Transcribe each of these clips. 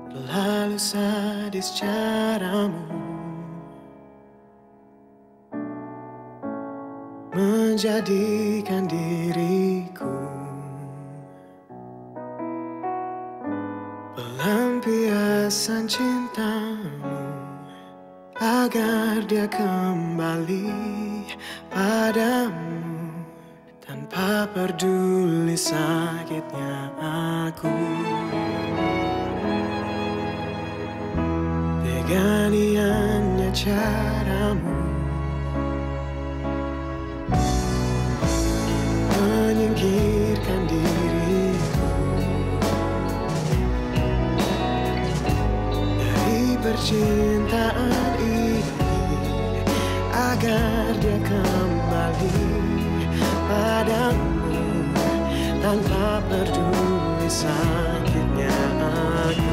Terlalu sadis caramu menjadikan diriku pelampiasan cintamu agar dia kembali padamu tanpa peduli sakitnya aku. Teganiannya caramu menyingkirkan diriku dari percintaan ini agar dia kembali padamu tanpa peduli sakitnya aku.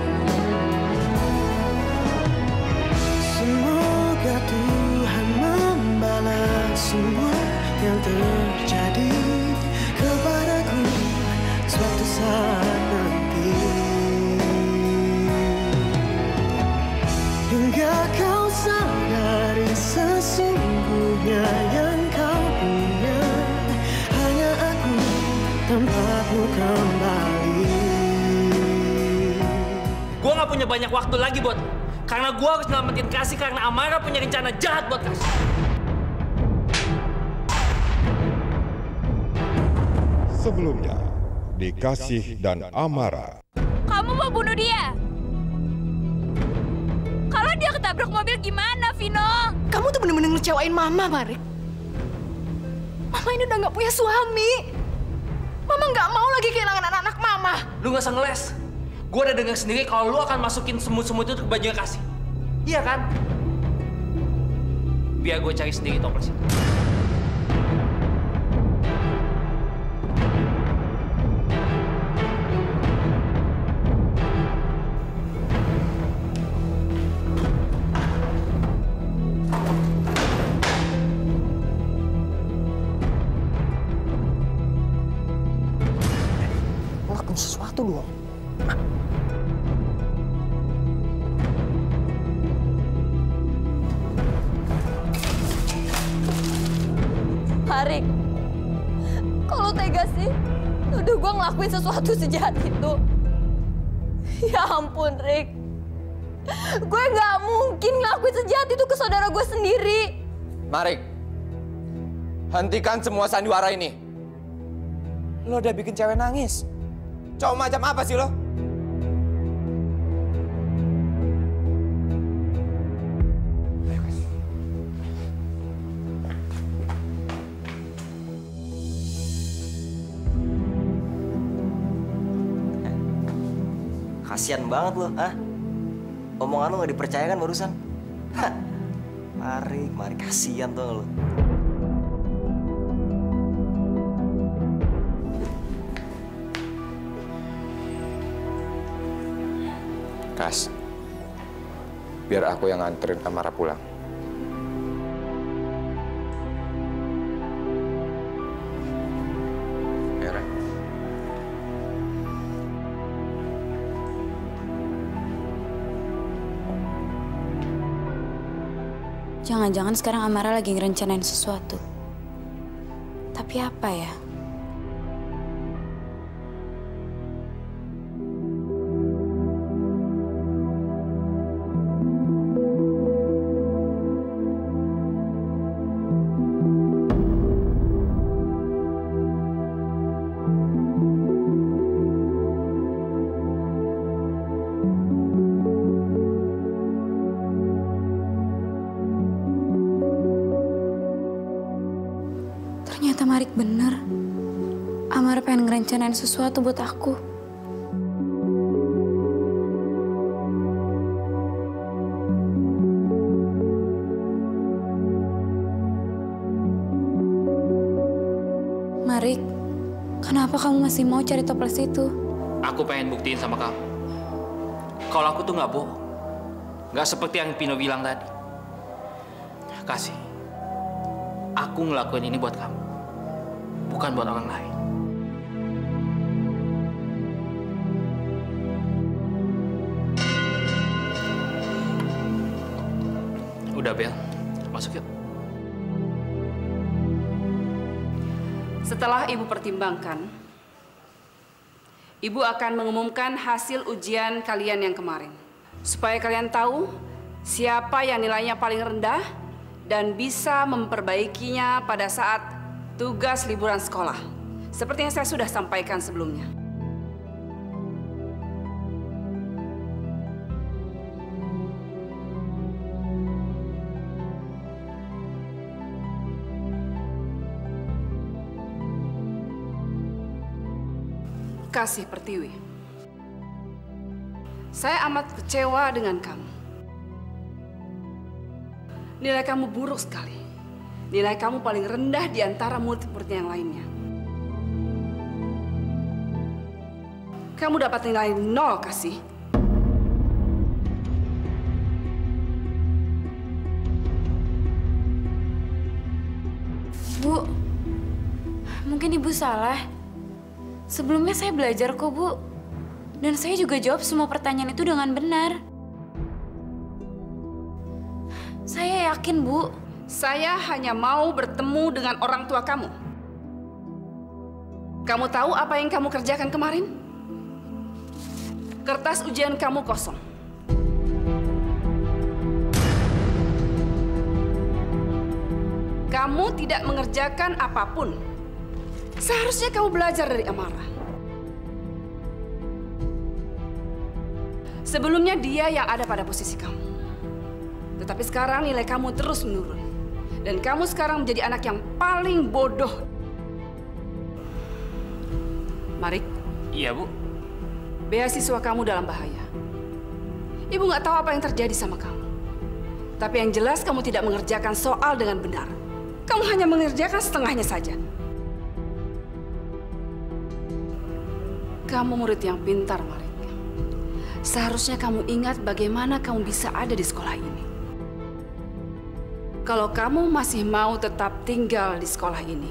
Semoga Tuhan membalas semua yang terjadi kepadaku suatu saat nanti, hingga kau sadari sesungguhnya yang kau punya hanya aku, tempatmu kembali. Gue gak punya banyak waktu lagi buat, karena gue harus nyelamatin Kasih karena Amara punya rencana jahat buat Kasih. Sebelumnya, di Kasih dan Amara. Kamu mau bunuh dia? Kalau dia ketabrak mobil gimana, Vino? Kamu tuh bener-bener ngecewain Mama, Marik. Mama ini udah gak punya suami. Mama gak mau lagi kehilangan anak-anak Mama. Lu gak usah ngeles. Gue udah dengar sendiri kalau lu akan masukin semut-semut itu ke bajunya Kasih. Iya kan? Biar gue cari sendiri toples itu. Lakuin sesuatu dong. Harik, kalau tega sih, udah gue ngelakuin sesuatu sejahat itu. Ya ampun, Rik. Gue nggak mungkin ngelakuin sejahat itu ke saudara gue sendiri. Marik, hentikan semua sandiwara ini. Lo udah bikin cewek nangis. Cowok macam apa sih lo? Kasian banget lo, ah? Omongan lo nggak dipercaya kan barusan? Hah. Mari kasian tuh lo. Kas, biar aku yang nganterin Amara pulang. Era. Jangan-jangan sekarang Amara lagi ngerencanain sesuatu. Tapi apa ya? Ternyata Marik bener. Amara pengen ngerencanain sesuatu buat aku. Marik, kenapa kamu masih mau cari toples itu? Aku pengen buktiin sama kamu. Kalau aku tuh nggak bohong. Nggak seperti yang Pino bilang tadi. Kasih. Aku ngelakuin ini buat kamu. Bukan buat orang lain. Bel. Masuk yuk. Setelah Ibu pertimbangkan, Ibu akan mengumumkan hasil ujian kalian yang kemarin. Supaya kalian tahu siapa yang nilainya paling rendah dan bisa memperbaikinya pada saat tugas liburan sekolah. Seperti yang saya sudah sampaikan sebelumnya. Kasih Pertiwi, saya amat kecewa dengan kamu. Nilai kamu buruk sekali. Nilai kamu paling rendah di antara murid-murid yang lainnya. Kamu dapat nilai 0, Kasih. Bu, mungkin Ibu salah. Sebelumnya saya belajar kok, Bu. Dan saya juga jawab semua pertanyaan itu dengan benar. Saya yakin, Bu. Saya hanya mau bertemu dengan orang tua kamu. Kamu tahu apa yang kamu kerjakan kemarin? Kertas ujian kamu kosong. Kamu tidak mengerjakan apapun. Seharusnya kamu belajar dari Amara. Sebelumnya dia yang ada pada posisi kamu. Tetapi sekarang nilai kamu terus menurun. Dan kamu sekarang menjadi anak yang paling bodoh. Marik. Iya, Bu. Beasiswa kamu dalam bahaya. Ibu nggak tahu apa yang terjadi sama kamu. Tapi yang jelas kamu tidak mengerjakan soal dengan benar. Kamu hanya mengerjakan setengahnya saja. Kamu murid yang pintar, Marik. Seharusnya kamu ingat bagaimana kamu bisa ada di sekolah ini. Kalau kamu masih mau tetap tinggal di sekolah ini,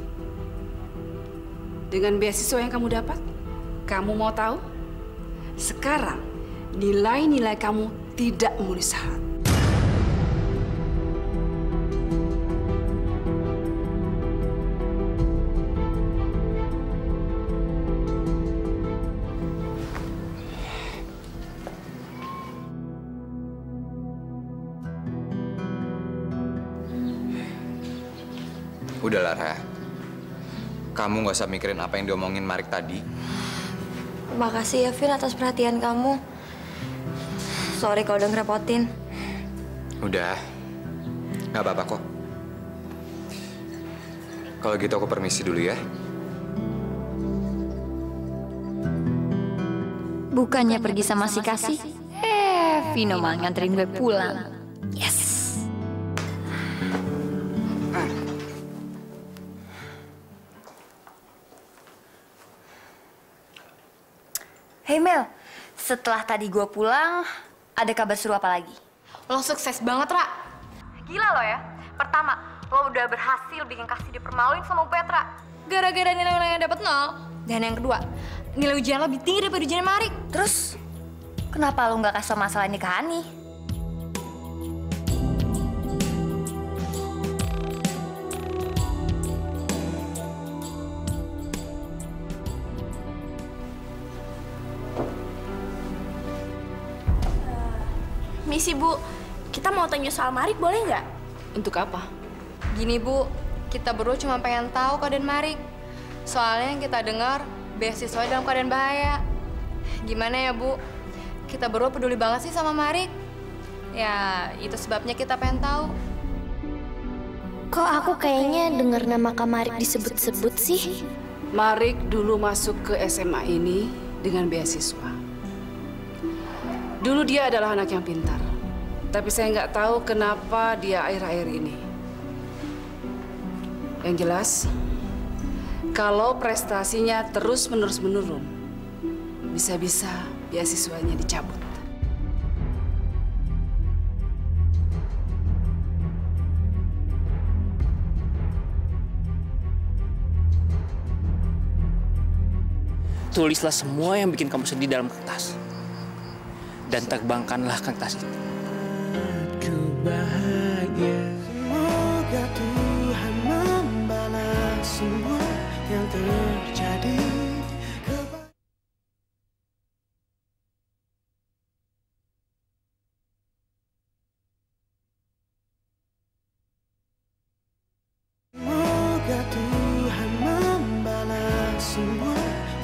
dengan beasiswa yang kamu dapat, kamu mau tahu? Sekarang, nilai-nilai kamu tidak memenuhi syarat. Udah, Lara. Kamu nggak usah mikirin apa yang diomongin Marik tadi. Makasih ya, Vin, atas perhatian kamu. Sorry kalau udah ngerepotin. Udah. Nggak apa-apa kok. Kalau gitu aku permisi dulu ya. Bukannya pergi sama si Kasih, Vino malah nganterin gue pulang. Yes. Hey Mel, setelah tadi gue pulang, ada kabar seru apa lagi? Lo sukses banget, Ra. Gila lo ya. Pertama, lo udah berhasil bikin Kasih dipermaluin sama Petra. Gara-gara nilai yang dapet 0. Dan yang kedua, nilai ujian lo lebih tinggi daripada ujian Marik. Terus, kenapa lo nggak kasih tau masalah ini ke Hani? Misi, Bu. Kita mau tanya soal Marik, boleh nggak? Untuk apa? Gini, Bu. Kita berdua cuma pengen tahu keadaan Marik. Soalnya yang kita dengar, beasiswa dalam keadaan bahaya. Gimana ya, Bu? Kita berdua peduli banget sih sama Marik. Ya, itu sebabnya kita pengen tahu. Kok aku kayaknya dengar nama Kak Marik disebut-sebut sih? Marik dulu masuk ke SMA ini dengan beasiswa. Dulu dia adalah anak yang pintar. Tapi saya nggak tahu kenapa dia akhir-akhir ini. Yang jelas, kalau prestasinya terus-menerus menurun, bisa-bisa beasiswanya dicabut. Tulislah semua yang bikin kamu sedih dalam kertas. Dan terbangkanlah kertas itu.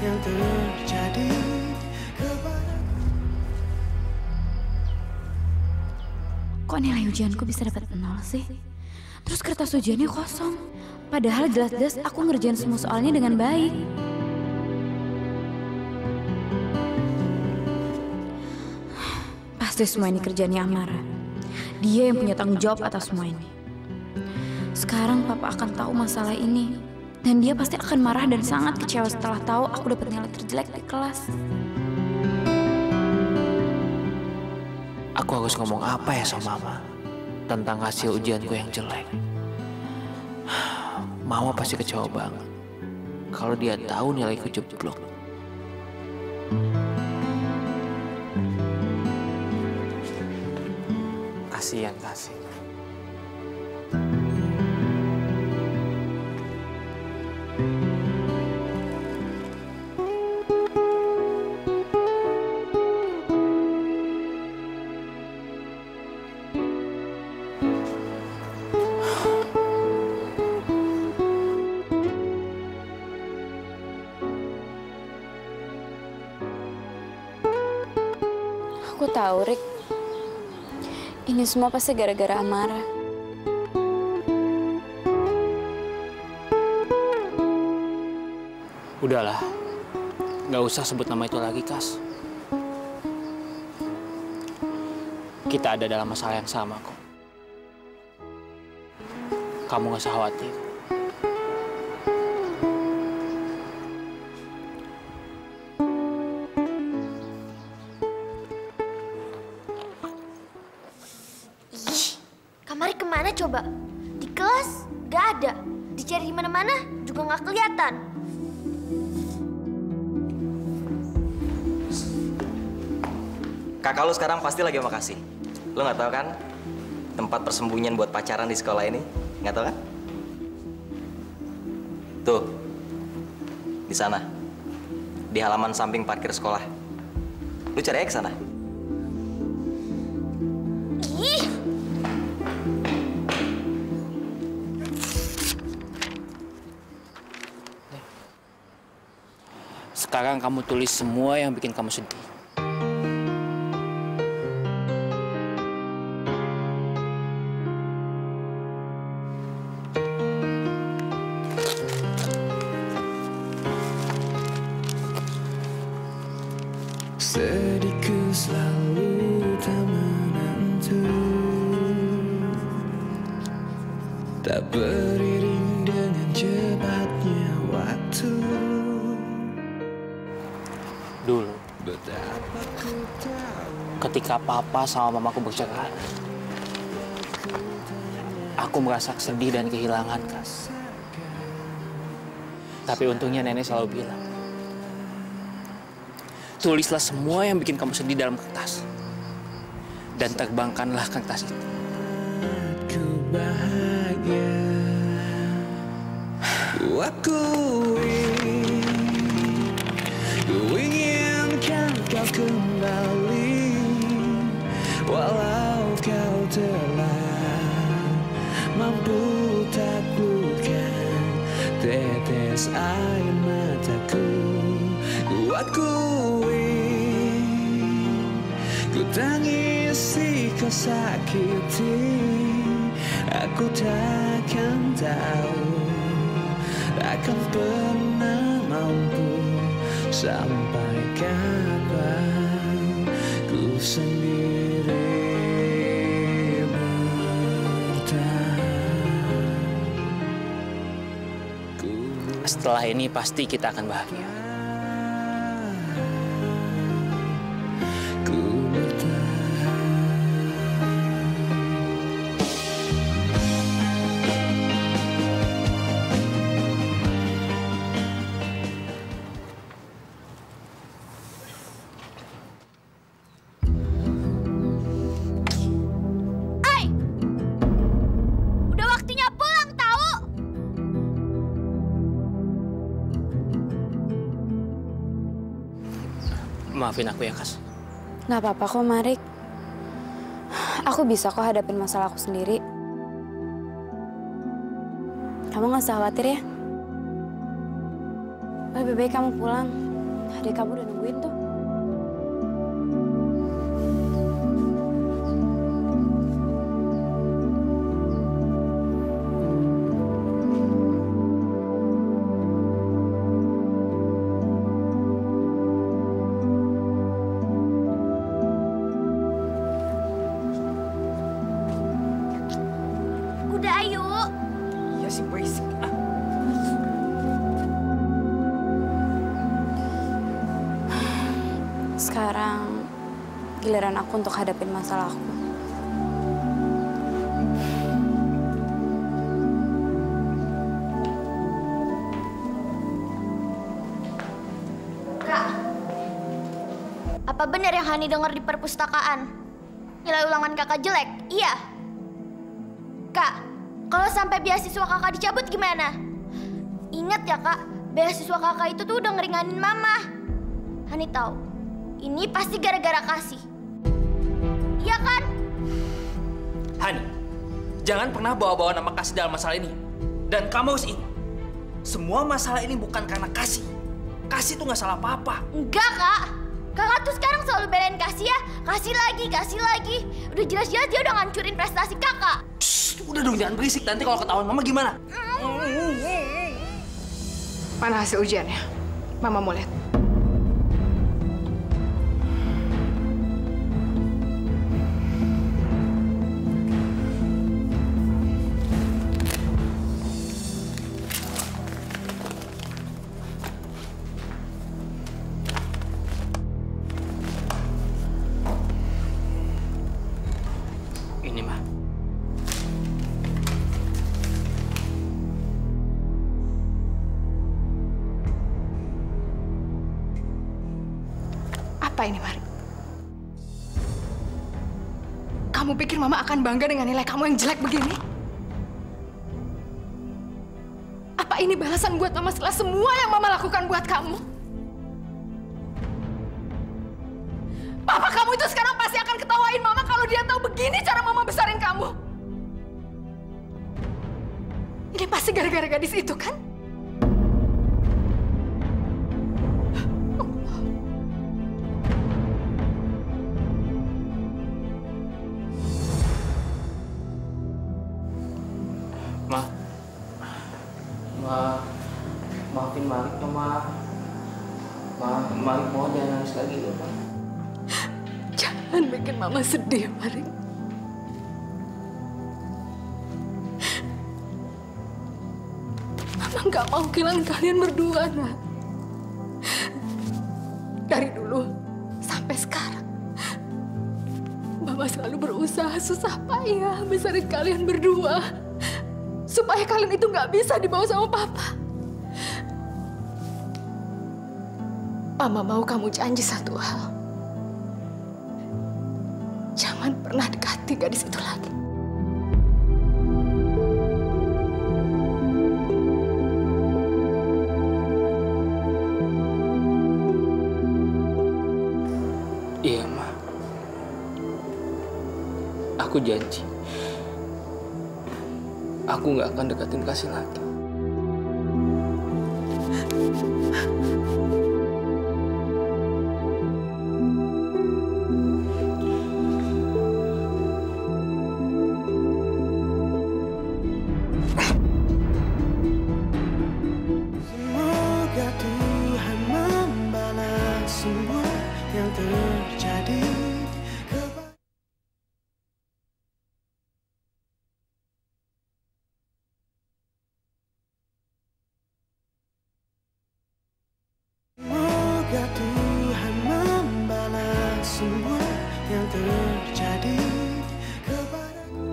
yang terjadi kepada. Kok nilai ujianku bisa dapat 0 sih? Terus kertas ujiannya kosong. Padahal jelas-jelas aku ngerjain semua soalnya dengan baik. Pasti semua ini kerjaannya Amara. Dia yang punya tanggung jawab atas semua ini. Sekarang papa akan tahu masalah ini. Dan dia pasti akan marah dan sangat kecewa setelah tahu aku dapat nilai terjelek di kelas. Aku harus ngomong apa ya sama Mama tentang hasil ujianku yang jelek. Mama pasti kecewa banget kalau dia tahu nilaiku jeblok. Kasihan Kasih. Aku tahu, Rick. Ini semua pasti gara-gara Amara. Udahlah, nggak usah sebut nama itu lagi, Kas. Kita ada dalam masalah yang sama kok. Kamu nggak usah khawatir. Mari kemana coba? Di kelas gak ada. Dicari di mana-mana juga gak kelihatan. Kakak lu sekarang pasti lagi makasih. Lu nggak tahu kan tempat persembunyian buat pacaran di sekolah ini? Nggak tahu kan? Tuh, di sana, di halaman samping parkir sekolah. Lu cari aja ke sana. Sekarang kamu tulis semua yang bikin kamu sedih. Sedihku selalu tak menentu, tak beriring dengan cepatnya waktu. Dulu, ketika papa sama mamaku bercerai, aku merasa sedih dan kehilangan, Kas. Tapi untungnya nenek selalu bilang, tulislah semua yang bikin kamu sedih dalam kertas. Dan terbangkanlah kertas itu. Ku bahagia, aku inginkan kau kembali, walau kau telah mampu taklukkan tetes air mataku. Ku akui, ku tangisi, kau sakiti, aku takkan tahu, takkan pernah mampu sampai kapan ku sendiri bertahan. Setelah ini pasti kita akan bahagia. Maafin aku ya, Kas. Nggak apa-apa kok, Marik. Aku bisa kok hadapin masalah aku sendiri. Kamu nggak usah khawatir ya. Lebih baik kamu pulang. Adik kamu udah nungguin tuh. Udah ayo. Iya sih berisik. Sekarang giliran aku untuk hadapin masalahku. Kak, apa benar yang Hani dengar di perpustakaan? Nilai ulangan kakak jelek? Iya. Kak, kalau sampai beasiswa kakak dicabut gimana? Ingat ya kak, beasiswa kakak itu tuh udah ngeringanin mama. Hani tahu, ini pasti gara-gara kasih. Iya kan? Hani, jangan pernah bawa-bawa nama kasih dalam masalah ini. Dan kamu harus ingat, semua masalah ini bukan karena kasih. Kasih tuh nggak salah apa-apa. Enggak kak, kakak tuh sekarang selalu belain kasih ya. Kasih lagi, kasih lagi. Udah jelas-jelas dia udah ngancurin prestasi kakak. Shh, udah dong jangan berisik, nanti kalau ketahuan mama gimana? Mana hasil ujiannya? Mama mau lihat. Ini mah. Apa ini, Mari? Kamu pikir Mama akan bangga dengan nilai kamu yang jelek begini? Apa ini balasan buat Mama setelah semua yang Mama lakukan buat kamu? Papa kamu itu sekarang pasti akan ketawain Mama kalau dia tahu begini cara Mama besarin kamu. Ini pasti gara-gara gadis itu, kan? Maafin Malik dong, Ma. Malik mohon jangan nangis lagi ya, Ma. Jangan bikin Mama sedih, Mari. Mama nggak mau kehilangan kalian berdua, Nak. Dari dulu sampai sekarang, Mama selalu berusaha susah payah besarin kalian berdua. Supaya kalian itu nggak bisa dibawa sama Papa. Mama mau kamu janji satu hal. Jangan pernah dekati gadis itu lagi. Iya, Ma. Aku janji. Aku nggak akan deketin Kasih lagi. Semoga Tuhan membalas semua yang terjadi. Semoga Tuhan membalas semua yang terjadi kepadaku.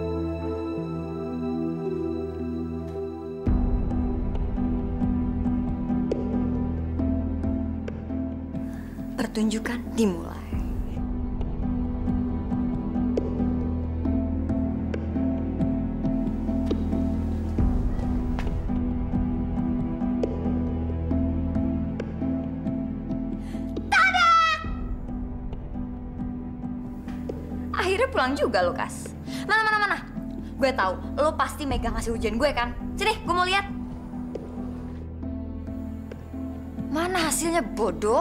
Pertunjukan dimulai. Akhirnya pulang juga lo, Kas. Mana. Gue tahu lo pasti megang hasil ujian gue kan. Sini, gue mau lihat. Mana Mana hasilnya bodoh?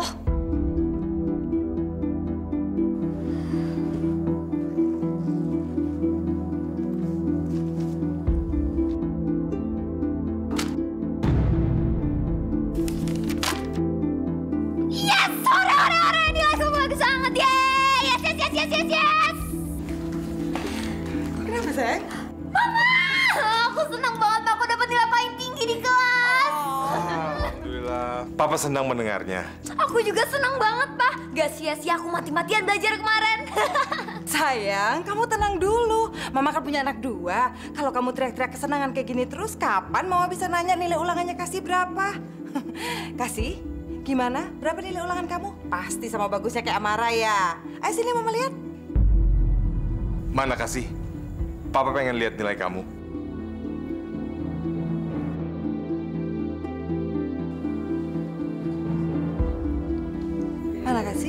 Yes! Ore! Nilai kamu bagus banget! Yeay! Yes! Kenapa, sayang? Mama! Aku senang banget aku dapat nilai paling tinggi di kelas. Alhamdulillah. Papa senang mendengarnya. Aku juga senang banget, Pak. Gak sia-sia aku mati-matian belajar kemarin. Sayang, kamu tenang dulu. Mama kan punya anak 2. Kalau kamu teriak-teriak kesenangan kayak gini terus, kapan Mama bisa nanya nilai ulangannya Kasih berapa? Kasih, gimana? Berapa nilai ulangan kamu? Pasti sama bagusnya kayak Amara ya. Ayo sini Mama lihat. Mana Kasih? Papa pengen lihat nilai kamu. Mana Kasih?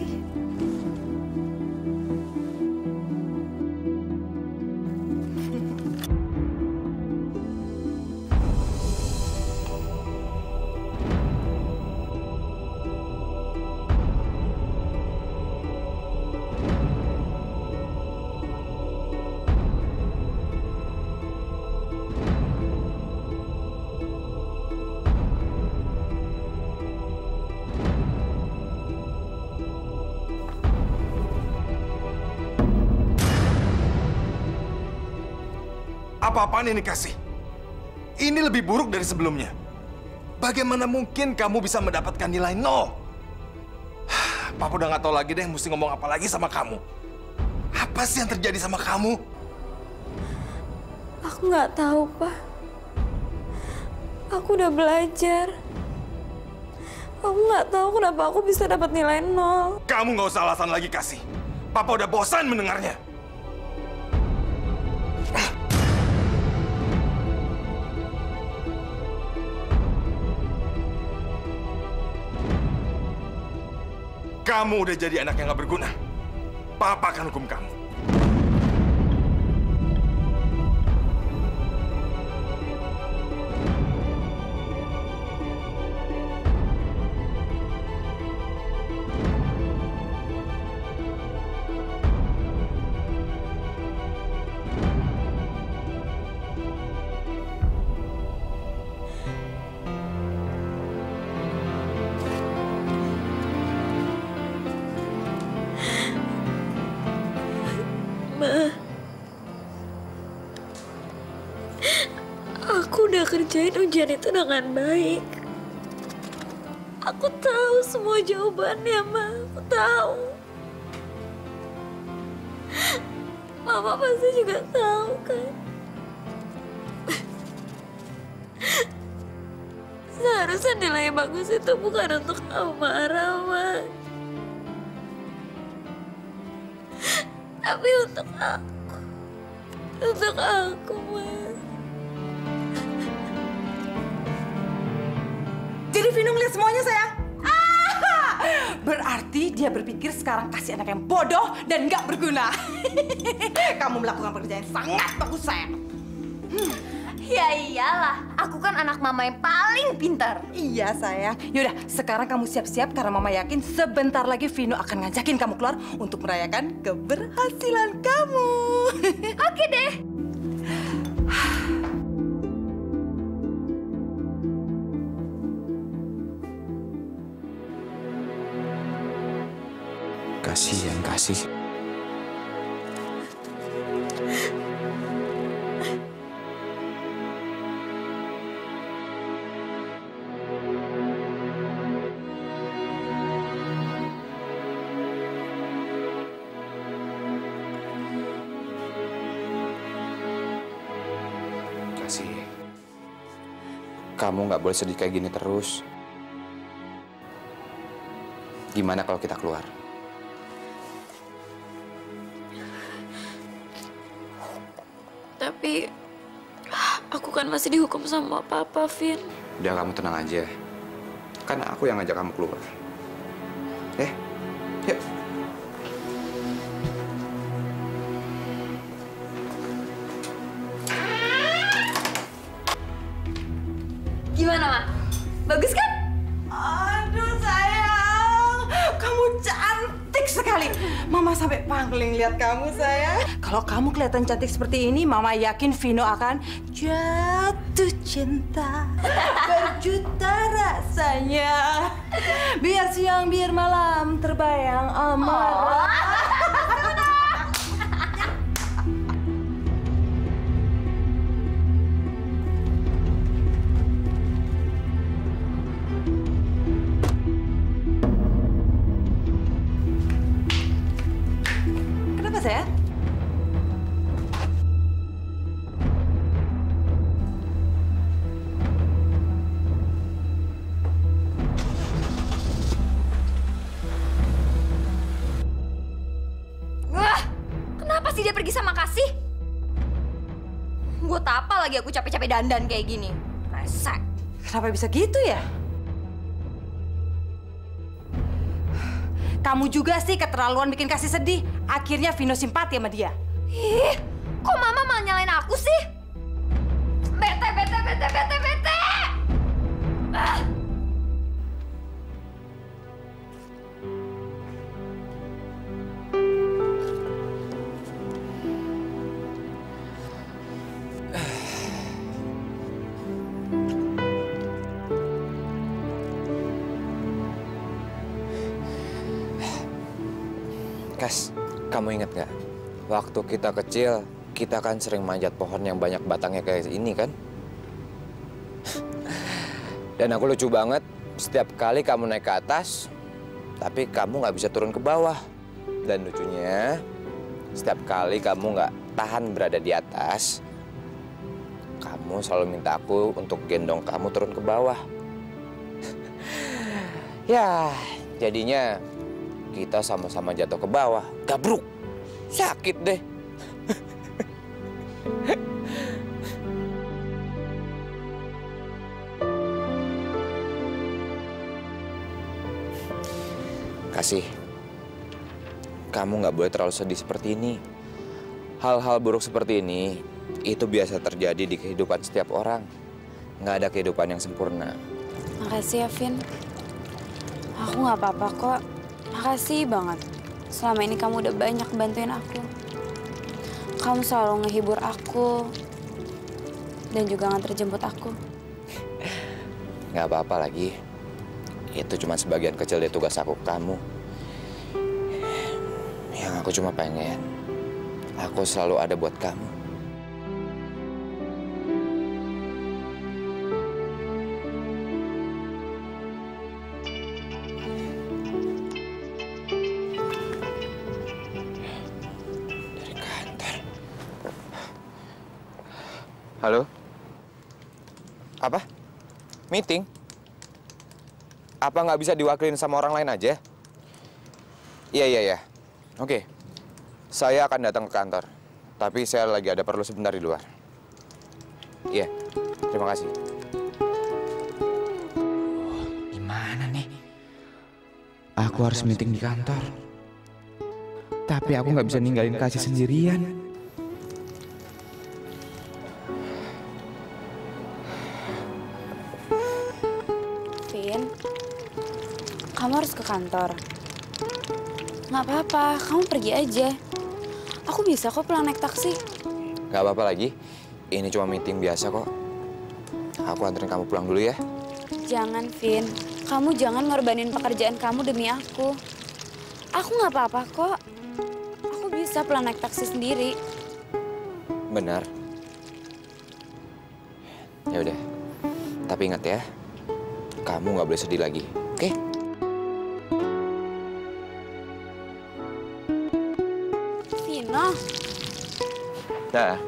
Apa-apaan ini Kasih? Ini lebih buruk dari sebelumnya. Bagaimana mungkin kamu bisa mendapatkan nilai 0? Papa udah nggak tahu lagi deh mesti ngomong apa lagi sama kamu. Apa sih yang terjadi sama kamu? Aku nggak tahu, Pak. Aku udah belajar. Aku nggak tahu kenapa aku bisa dapat nilai 0. Kamu nggak usah alasan lagi Kasih. Papa udah bosan mendengarnya. Kamu udah jadi anak yang gak berguna. Papa akan hukum kamu. Aku udah kerjain ujian itu dengan baik. Aku tahu semua jawabannya, Ma. Aku tahu. Mama pasti juga tahu, kan? Seharusnya nilai bagus itu bukan untuk Amara, Ma. Tapi untuk aku. Untuk aku, Ma. Jadi Vino ngeliat semuanya, sayang? Berarti dia berpikir sekarang Kasih anak yang bodoh dan nggak berguna. Kamu melakukan pekerjaan yang sangat bagus, sayang. Ya iyalah, aku kan anak mama yang paling pintar. Iya, sayang. Yaudah, sekarang kamu siap-siap karena Mama yakin sebentar lagi Vino akan ngajakin kamu keluar untuk merayakan keberhasilan kamu. Oke deh. Kasihan Kasih. Kasih. Kamu nggak boleh sedih kayak gini terus. Gimana kalau kita keluar? Tapi aku kan masih dihukum sama Papa, Vin. Udah, kamu tenang aja. Kan aku yang ngajak kamu keluar. Yuk. Gimana, Ma? Bagus kan? Aduh, sayang. sekali. Mama sampai pangling lihat kamu, sayang. Kalau kamu kelihatan cantik seperti ini, Mama yakin Vino akan jatuh cinta. Berjuta rasanya. Biar siang, biar malam, terbayang amarah. Kenapa, sayang? Wah, kenapa sih dia pergi sama Kasih? Buat apa lagi aku capek-capek dandan kayak gini? Resek. Kenapa bisa gitu ya? Kamu juga sih keterlaluan bikin Kasih sedih. Akhirnya Vino simpati sama dia. Ih, kok Mama malah nyalain aku sih? Bete. Ah. Kas, kamu ingat nggak? Waktu kita kecil, kita kan sering manjat pohon yang banyak batangnya kayak ini kan? Dan aku lucu banget, setiap kali kamu naik ke atas, tapi kamu nggak bisa turun ke bawah. Dan lucunya, setiap kali kamu nggak tahan berada di atas, kamu selalu minta aku untuk gendong kamu turun ke bawah. Ya, jadinya kita sama-sama jatuh ke bawah. Gabruk. Sakit deh. Kasih. Kamu nggak boleh terlalu sedih seperti ini. Hal-hal buruk seperti ini, itu biasa terjadi di kehidupan setiap orang. Nggak ada kehidupan yang sempurna. Makasih ya, Vin. Aku nggak apa-apa kok. Makasih banget. Selama ini kamu udah banyak bantuin aku. Kamu selalu ngehibur aku. Dan juga nganter jemput aku. Nggak apa-apa lagi. Itu cuma sebagian kecil dari tugas aku ke kamu. Yang aku cuma pengen, aku selalu ada buat kamu. Halo? Apa? Meeting? Apa nggak bisa diwakilin sama orang lain aja? Iya. Oke. Saya akan datang ke kantor. Tapi saya lagi ada perlu sebentar di luar. Iya. Terima kasih. Gimana nih? Aku harus meeting di kantor. Tapi aku nggak bisa ninggalin Kasih sendirian. Kamu harus ke kantor. Nggak apa-apa, kamu pergi aja. Aku bisa kok pulang naik taksi. Nggak apa-apa lagi. Ini cuma meeting biasa kok. Aku anterin kamu pulang dulu ya. Jangan, Vin. Kamu jangan ngorbanin pekerjaan kamu demi aku. Aku nggak apa-apa kok. Aku bisa pulang naik taksi sendiri. Benar. Ya udah. Tapi ingat ya, kamu nggak boleh sedih lagi, oke? Vino. Dah.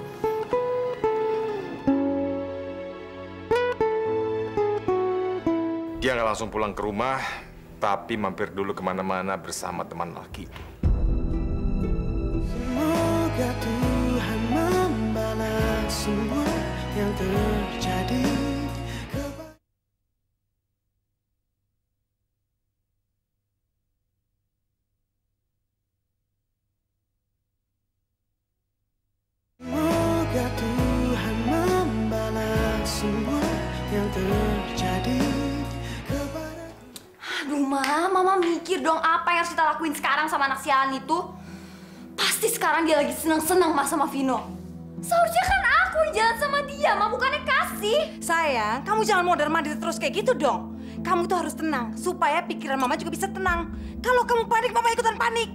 Dia nggak langsung pulang ke rumah, tapi mampir dulu kemana-mana bersama teman laki. Semoga Tuhan membalas semua yang terjadi. Semoga Tuhan membalas semua yang terjadi. Aduh, Mam. Mama mikir dong apa yang harus kita lakuin sekarang sama anak sialan itu. Pasti sekarang dia lagi senang-senang Mas sama Vino. Seharusnya kan aku yang jalan sama dia, Ma, bukannya Kasih. Sayang, kamu jangan mondar-mandir terus kayak gitu dong. Kamu tuh harus tenang, supaya pikiran Mama juga bisa tenang. Kalau kamu panik, Mama ikutan panik.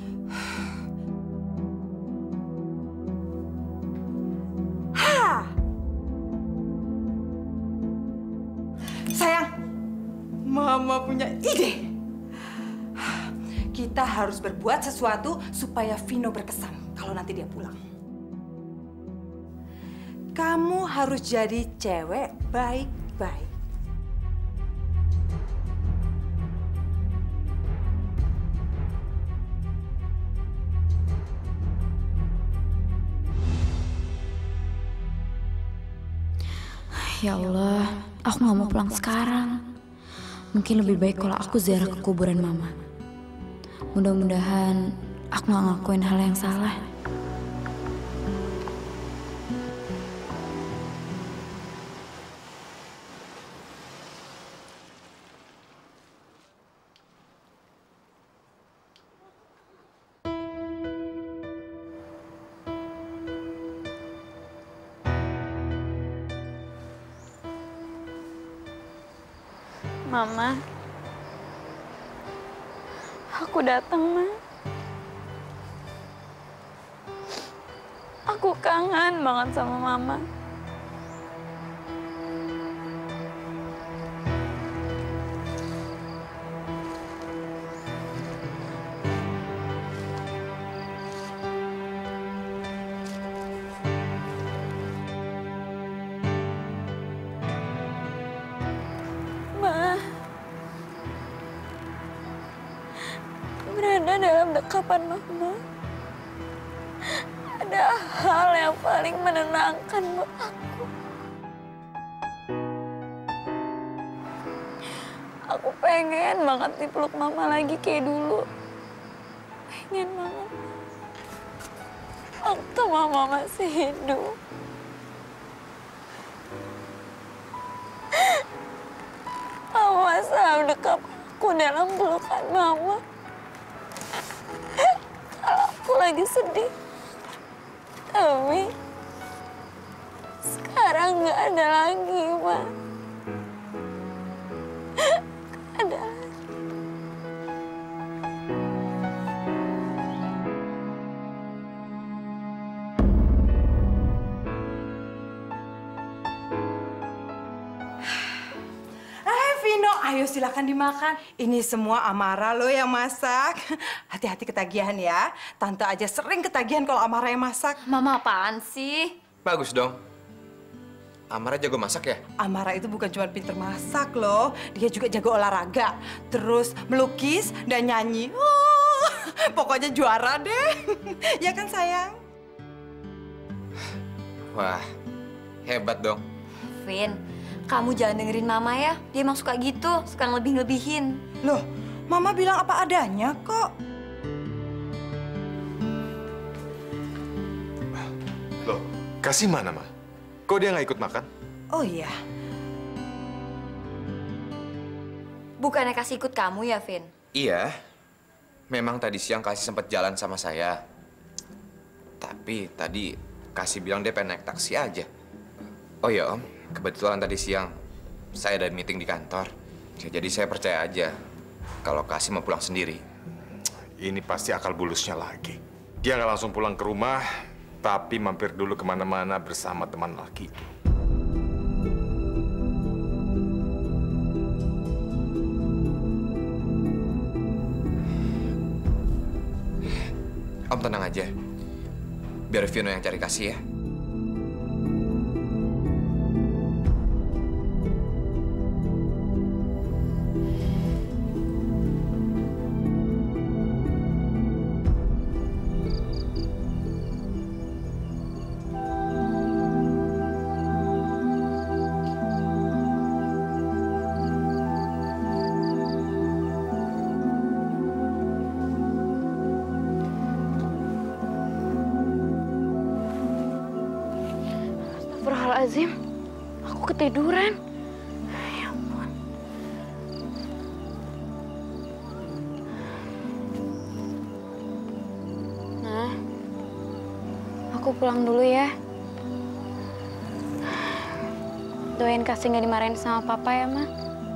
Sayang, Mama punya ide. Kita harus berbuat sesuatu supaya Vino berkesan kalau nanti dia pulang. Kamu harus jadi cewek baik-baik. Ya Allah, aku nggak mau pulang sekarang. Mungkin lebih baik kalau aku ziarah ke kuburan Mama. Mudah-mudahan aku nggak ngakuin hal yang salah. Mama, aku datang, Ma. Aku kangen banget sama Mama. Berada dalam dekapan Mama, ada hal yang paling menenangkan buat aku. Aku pengen banget dipeluk Mama lagi kayak dulu. Pengen banget. Waktu Mama masih hidup. Mama selalu dekap aku dalam pelukan Mama. Kalau aku lagi sedih, tapi sekarang nggak ada lagi, Ma. Nggak ada lagi. Vino, ayo silakan dimakan. Ini semua Amara lo yang masak. Hati-hati ketagihan ya. Tante aja sering ketagihan kalau Amara yang masak. Mama apaan sih? Bagus dong. Amara jago masak ya? Amara itu bukan cuma pinter masak loh. Dia juga jago olahraga. Terus melukis dan nyanyi. Oh, pokoknya juara deh. Ya kan sayang? Wah, hebat dong. Vin, kamu jangan dengerin Mama ya. Dia emang suka gitu, suka lebih-lebihin. Loh, Mama bilang apa adanya kok. Loh, Kasih mana, Ma? Kok dia nggak ikut makan? Oh iya. Bukannya Kasih ikut kamu ya, Vin? Iya. Memang tadi siang Kasih sempat jalan sama saya. Tapi tadi Kasih bilang dia pengen naik taksi aja. Oh iya, Om. Kebetulan tadi siang saya ada meeting di kantor. Jadi saya percaya aja kalau Kasih mau pulang sendiri. Ini pasti akal bulusnya lagi. Dia nggak langsung pulang ke rumah, tapi mampir dulu kemana-mana bersama teman laki. Om tenang aja. Biar Vino yang cari Kasih ya. Astagfirullahaladzim, aku ketiduran. Ya ampun. Aku pulang dulu ya. Doain Kasih nggak dimarahin sama papa ya, Ma.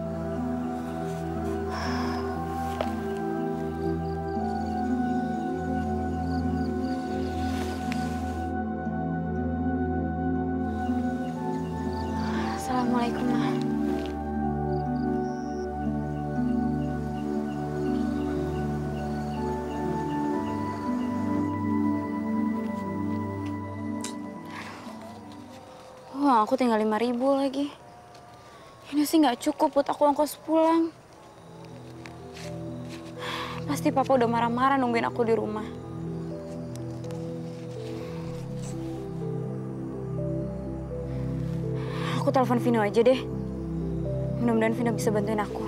Assalamualaikum, Ma. Wah, aku tinggal 5.000 lagi. Ini sih nggak cukup buat aku ongkos pulang. Pasti papa udah marah-marah nungguin aku di rumah. Aku telepon Vino aja deh. Mudah-mudahan Vino bisa bantuin aku.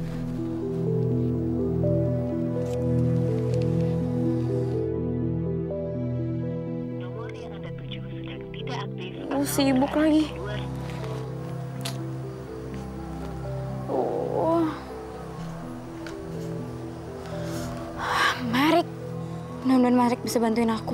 Sibuk lagi. Marik. Mudah-mudahan Marik bisa bantuin aku.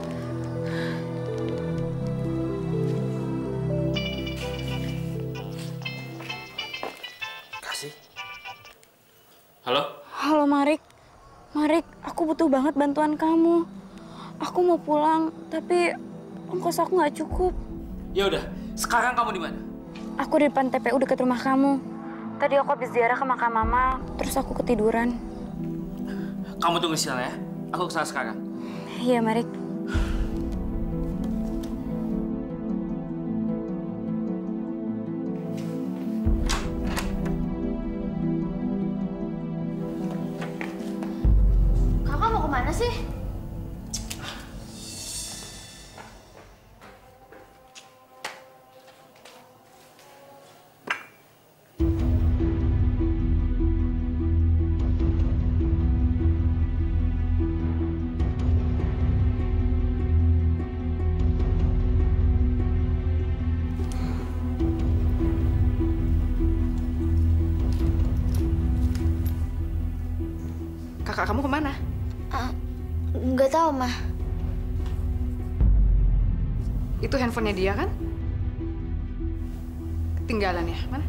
Kasih. Halo? Halo Marik. Marik, aku butuh banget bantuan kamu. Aku mau pulang, tapi ongkos aku nggak cukup. Ya udah, sekarang kamu di mana? Aku di depan TPU dekat rumah kamu. Tadi aku habis ziarah ke makam mama, terus aku ketiduran. Kamu tunggu di sana ya. Aku kesana sekarang. Iya, Marik. Kakak mau kemana sih? Kakak kamu kemana? Nggak tahu, Mah. Itu handphonenya dia kan? Ketinggalan ya? Mana?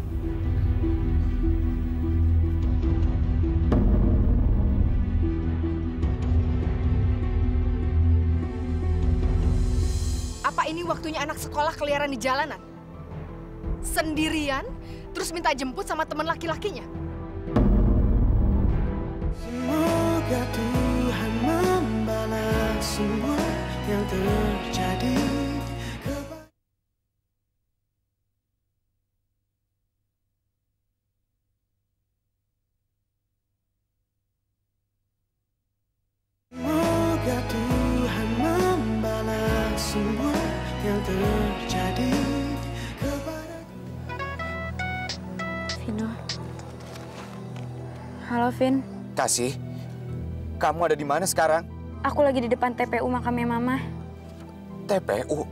Apa ini waktunya anak sekolah keliaran di jalanan? Sendirian, terus minta jemput sama teman laki-lakinya? Semoga Tuhan membalas semua yang terjadi. Semoga Tuhan membalas semua yang terjadi kepadaku. Vino. Halo, Vin. Kasih, kamu ada di mana sekarang? Aku lagi di depan TPU makamnya Mama. TPU?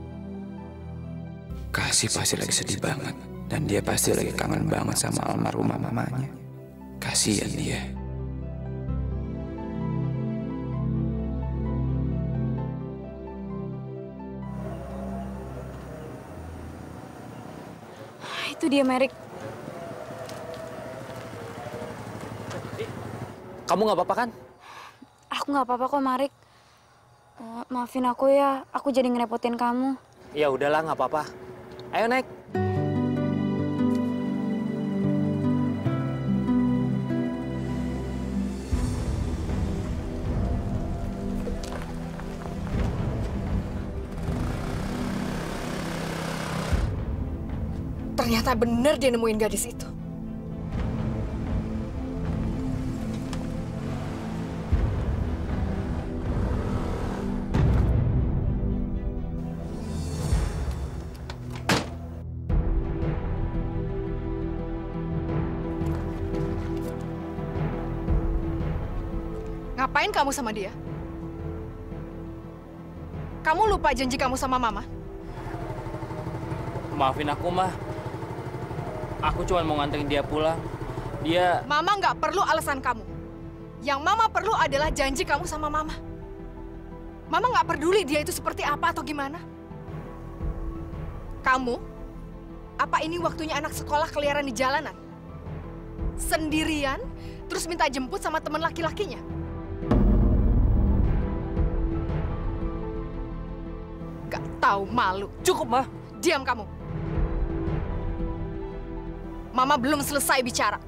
Kasih pasti lagi sedih banget. Dan dia pasti lagi kangen banget sama almarhumah mamanya. Kasihan dia. Itu dia, Marik. Kamu nggak apa-apa kan? Aku nggak apa-apa kok, Marik. Maafin aku ya, aku jadi ngerepotin kamu. Ya udahlah, nggak apa-apa. Ayo naik. Ternyata benar dia nemuin gadis itu. Ngapain kamu sama dia? Kamu lupa janji kamu sama Mama? Maafin aku, Mah. Aku cuma mau nganterin dia pulang. Mama nggak perlu alasan kamu. Yang Mama perlu adalah janji kamu sama Mama. Mama nggak peduli dia itu seperti apa atau gimana. Kamu, apa ini waktunya anak sekolah keliaran di jalanan? Sendirian, terus minta jemput sama teman laki-lakinya? Gak tahu malu. Cukup, Ma. Diam kamu. Mama belum selesai bicara.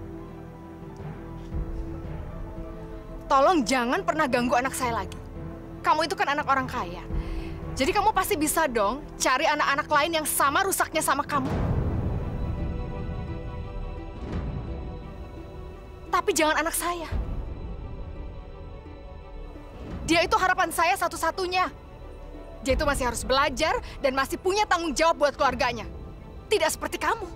Tolong jangan pernah ganggu anak saya lagi. Kamu itu kan anak orang kaya. Jadi kamu pasti bisa dong cari anak-anak lain yang sama rusaknya sama kamu. Tapi jangan anak saya. Dia itu harapan saya satu-satunya. Dia itu masih harus belajar dan masih punya tanggung jawab buat keluarganya. Tidak seperti kamu.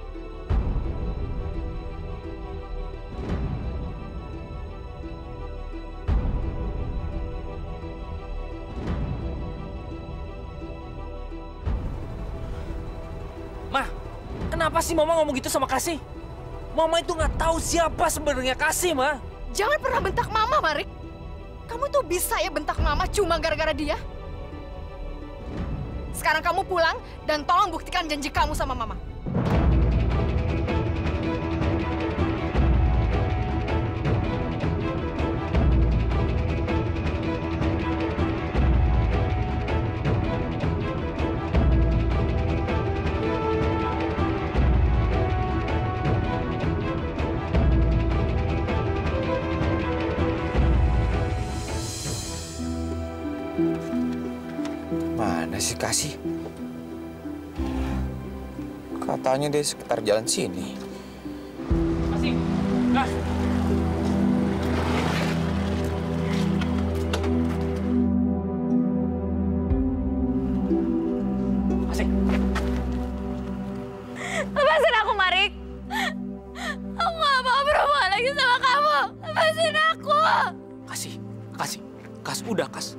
Ma, kenapa sih Mama ngomong gitu sama Kasih? Mama itu nggak tahu siapa sebenarnya Kasih, Ma. Jangan pernah bentak Mama, Marik. Kamu tuh bisa ya bentak Mama cuma gara-gara dia? Sekarang kamu pulang dan tolong buktikan janji kamu sama Mama. Mana sih Kasih? Katanya dia sekitar jalan sini. Kasih, Kas. Kasih. Lepasin aku, Marik. Aku gak mau berhubungan lagi sama kamu. Lepasin aku. Kas, udah, Kas.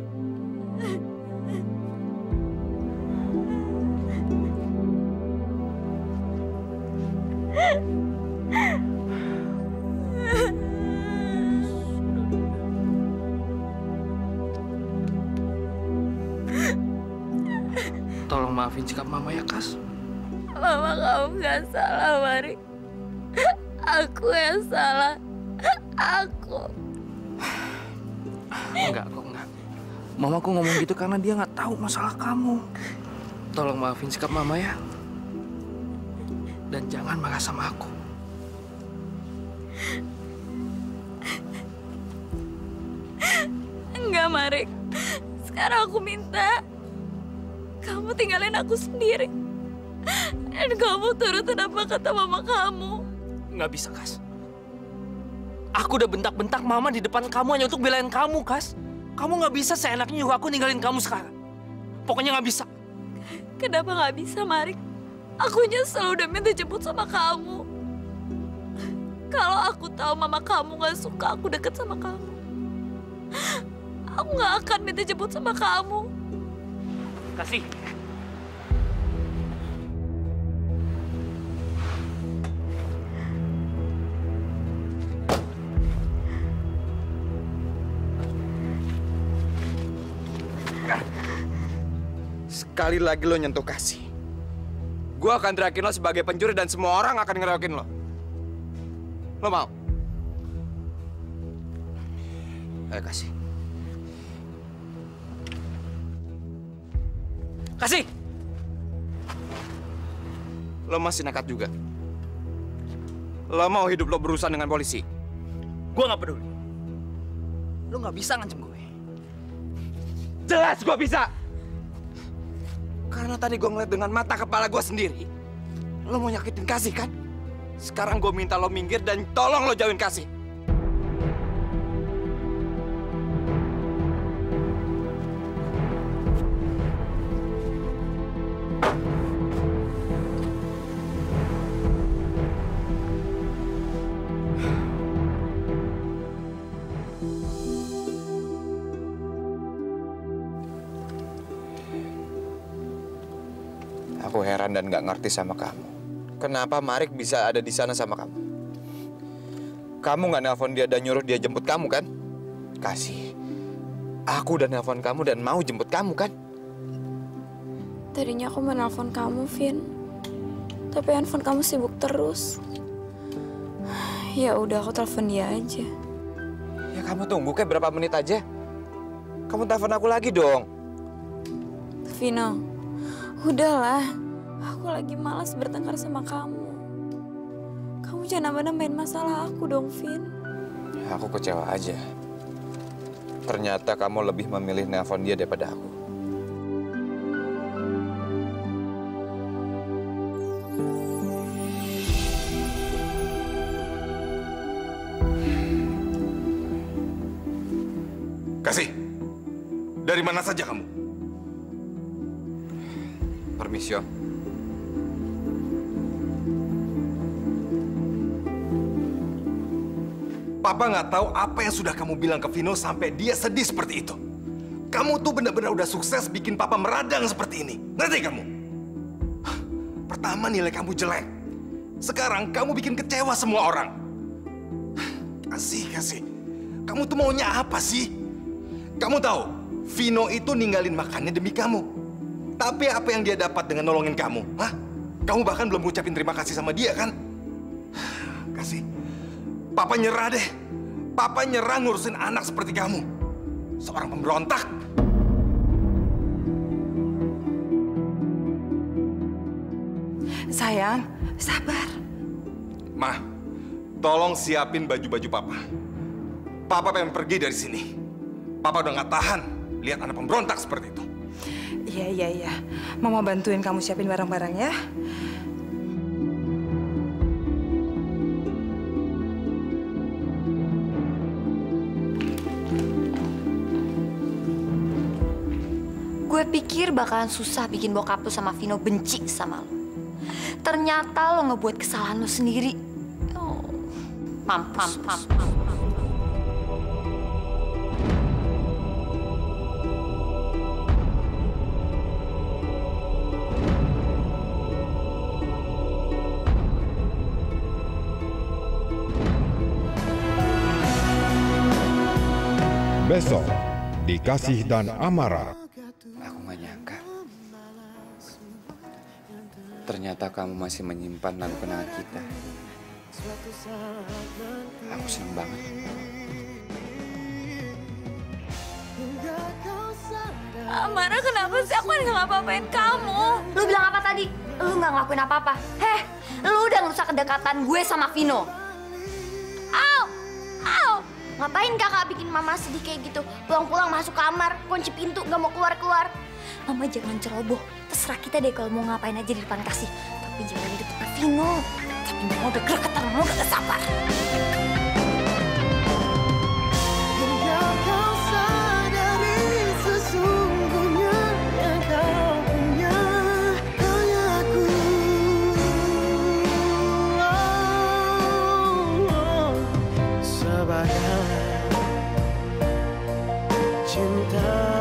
Tolong maafin sikap Mama ya, Kas. Mama, kamu gak salah, Marik. Aku yang salah. Aku. Enggak kok, enggak. Mamaku ngomong gitu karena dia nggak tahu masalah kamu. Tolong maafin sikap Mama ya. Dan jangan marah sama aku. Enggak, Marik. Sekarang aku minta kamu tinggalin aku sendiri. Dan kamu turutin apa kata Mama kamu. Nggak bisa, Kas. Aku udah bentak-bentak Mama di depan kamu hanya untuk belain kamu, Kas. Kamu nggak bisa seenaknya nyuruh aku ninggalin kamu sekarang. Pokoknya nggak bisa. Kenapa nggak bisa, Marik? Aku nyesel udah minta jemput sama kamu. Kalau aku tahu Mama kamu nggak suka aku deket sama kamu, aku nggak akan minta jemput sama kamu. Kasih. Sekali lagi lo nyentuh Kasih, gue akan teriakin lo sebagai pencuri dan semua orang akan ngeroyokin lo. Lo mau? Ayo Kasih. Kasih! Lo masih nekat juga? Lo mau hidup lo berurusan dengan polisi? Gue nggak peduli. Lo nggak bisa ngancem gue. Jelas gue bisa! Karena tadi gue ngeliat dengan mata kepala gue sendiri. Lo mau nyakitin Kasih kan? Sekarang gue minta lo minggir dan tolong lo jauhin Kasih. Aku heran dan nggak ngerti sama kamu. Kenapa Marik bisa ada di sana sama kamu? Kamu nggak nelpon dia dan nyuruh dia jemput kamu kan? Kasih. Aku udah nelpon kamu dan mau jemput kamu kan? Tadinya aku mau nelpon kamu, Vin. Tapi handphone kamu sibuk terus. Ya udah, aku telepon dia aja. Ya kamu tunggu kayak berapa menit aja. Kamu telepon aku lagi dong. Vino, udahlah. Aku lagi malas bertengkar sama kamu. Kamu jangan nambah-nambahin masalah aku dong, Vin. Ya, aku kecewa aja. Ternyata kamu lebih memilih nelpon dia daripada aku. Kasih, dari mana saja kamu? Permisi, Om. Papa nggak tahu apa yang sudah kamu bilang ke Vino sampai dia sedih seperti itu. Kamu tuh benar-benar udah sukses bikin Papa meradang seperti ini. Ngerti kamu? Pertama nilai kamu jelek. Sekarang kamu bikin kecewa semua orang. Kasih. Kamu tuh maunya apa sih? Kamu tahu, Vino itu ninggalin makannya demi kamu. Tapi apa yang dia dapat dengan nolongin kamu? Hah? Kamu bahkan belum ngucapin terima kasih sama dia, kan? Kasih. Papa nyerah deh. Papa nyerah ngurusin anak seperti kamu. Seorang pemberontak. Sayang, sabar. Ma, tolong siapin baju-baju Papa. Papa pengen pergi dari sini. Papa udah nggak tahan lihat anak pemberontak seperti itu. Iya. Mama bantuin kamu siapin barang-barang ya. Gue pikir bakalan susah bikin bokap lu sama Vino benci sama lo. Ternyata lo ngebuat kesalahan lo sendiri. Oh, mampus. Besok, di Kasih dan Amarah. Aku gak nyangka. Ternyata kamu masih menyimpan lalu kenangan kita. Aku seneng banget. Amara, kenapa sih aku nggak ngapa-ngapain kamu? Lu bilang apa tadi? Lu nggak ngelakuin apa-apa. Heh, lu udah ngerusak kedekatan gue sama Vino. Au! Ngapain kakak bikin mama sedih kayak gitu? Pulang-pulang masuk kamar, kunci pintu, nggak mau keluar-keluar. Mama jangan ceroboh. Terserah kita deh kalau mau ngapain aja di depan Kasih. Tapi jangan di depan Vino. Tapi mama udah gregetan, mama udah gak sabar. Hingga kau sadari sesungguhnya yang kau punya hanya aku. Sebagai cinta.